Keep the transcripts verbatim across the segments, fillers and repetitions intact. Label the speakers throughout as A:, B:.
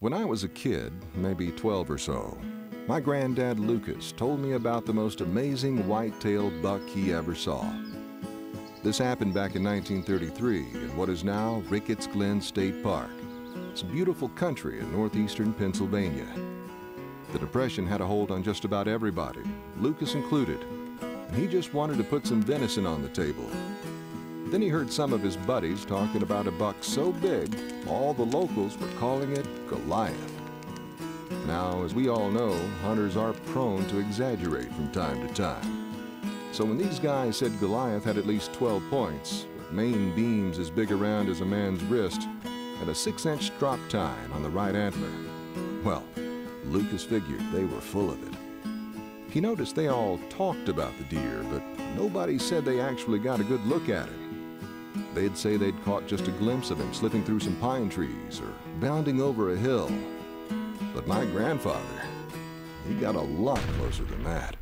A: When I was a kid, maybe twelve or so, my granddad Lucas told me about the most amazing white-tailed buck he ever saw. This happened back in nineteen thirty-three in what is now Ricketts Glen State Park. It's a beautiful country in northeastern Pennsylvania. The Depression had a hold on just about everybody, Lucas included, and he just wanted to put some venison on the table. Then he heard some of his buddies talking about a buck so big, all the locals were calling it Goliath. Now, as we all know, hunters are prone to exaggerate from time to time. So when these guys said Goliath had at least twelve points, with main beams as big around as a man's wrist, and a six-inch drop tine on the right antler, well, Lucas figured they were full of it. He noticed they all talked about the deer, but nobody said they actually got a good look at him. They'd say they'd caught just a glimpse of him slipping through some pine trees or bounding over a hill. But my grandfather, he got a lot closer than that.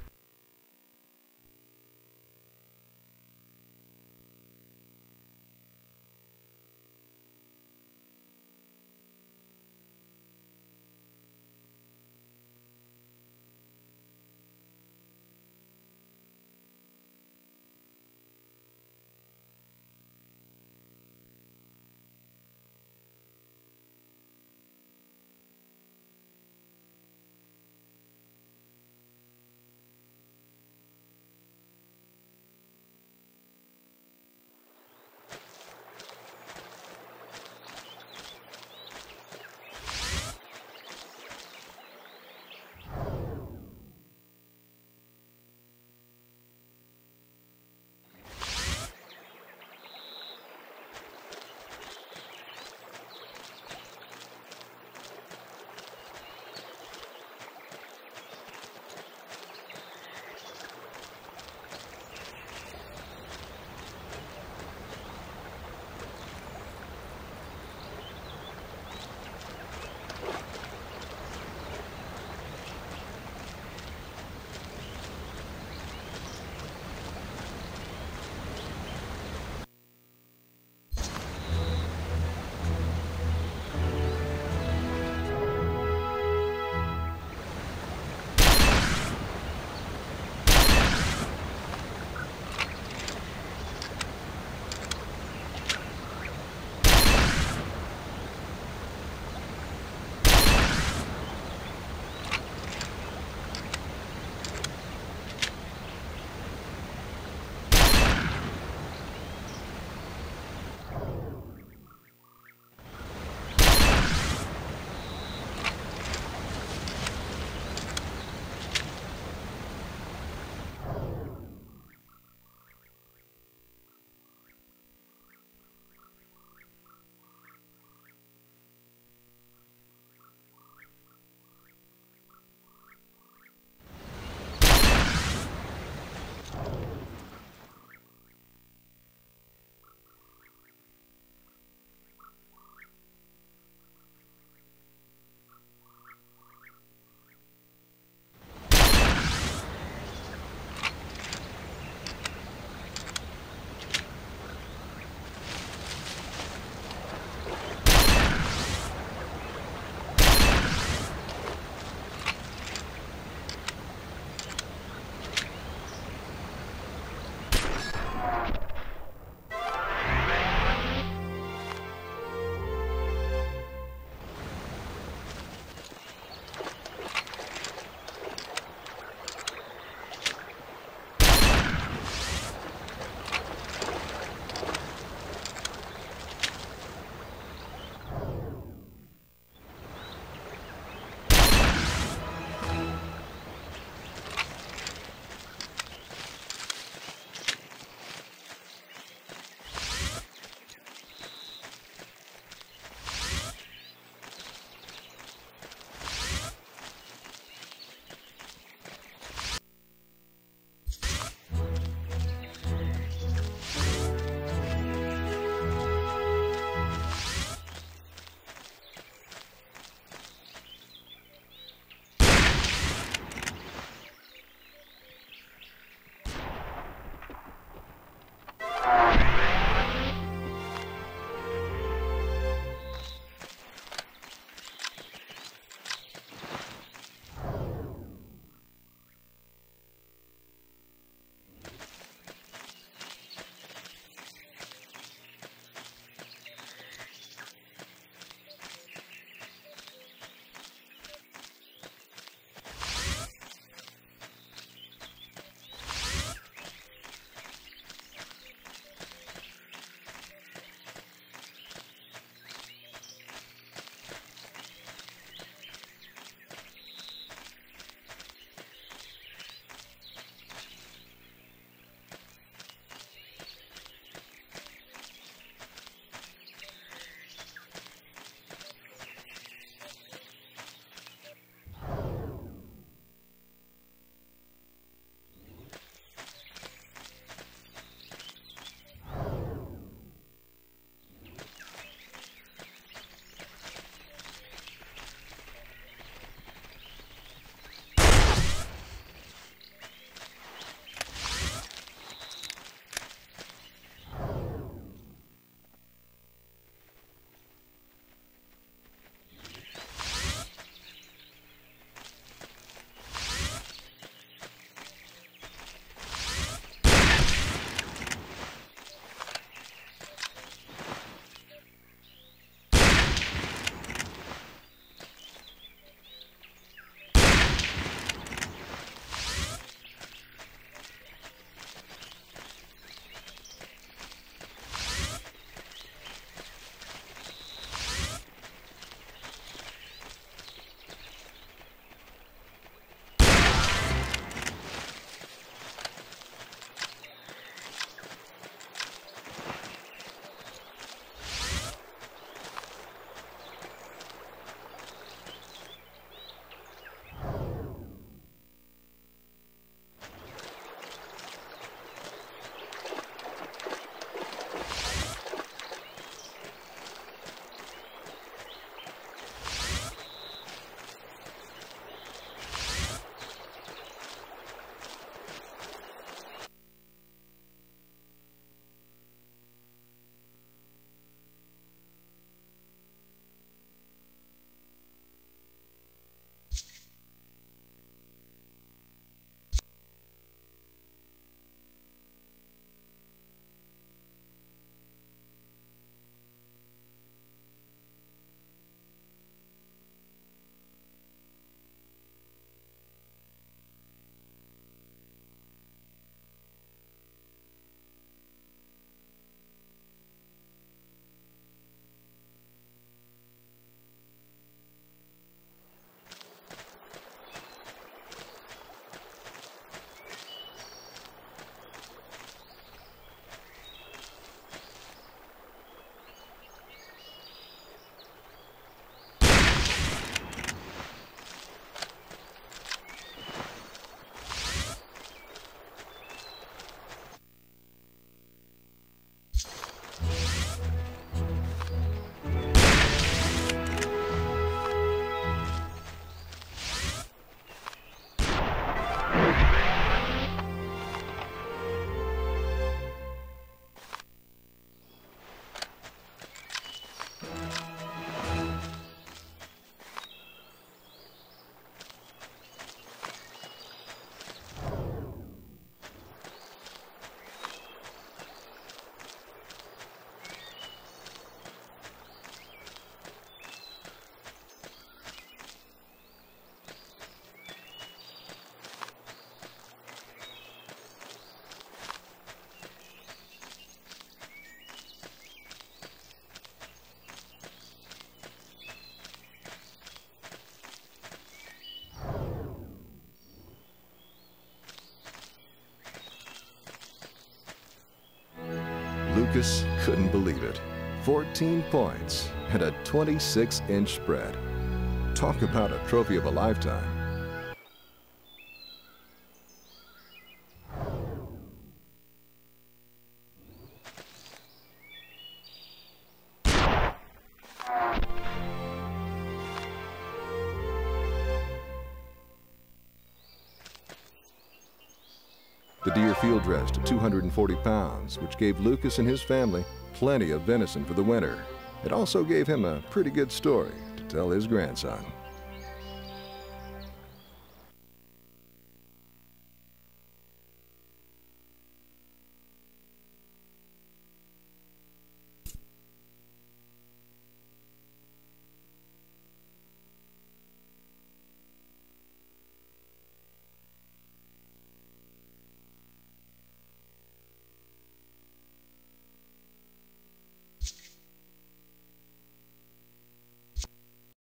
A: Lucas couldn't believe it. fourteen points and a twenty-six inch spread. Talk about a trophy of a lifetime. The deer field dressed to two hundred forty pounds, which gave Lucas and his family plenty of venison for the winter. It also gave him a pretty good story to tell his grandson.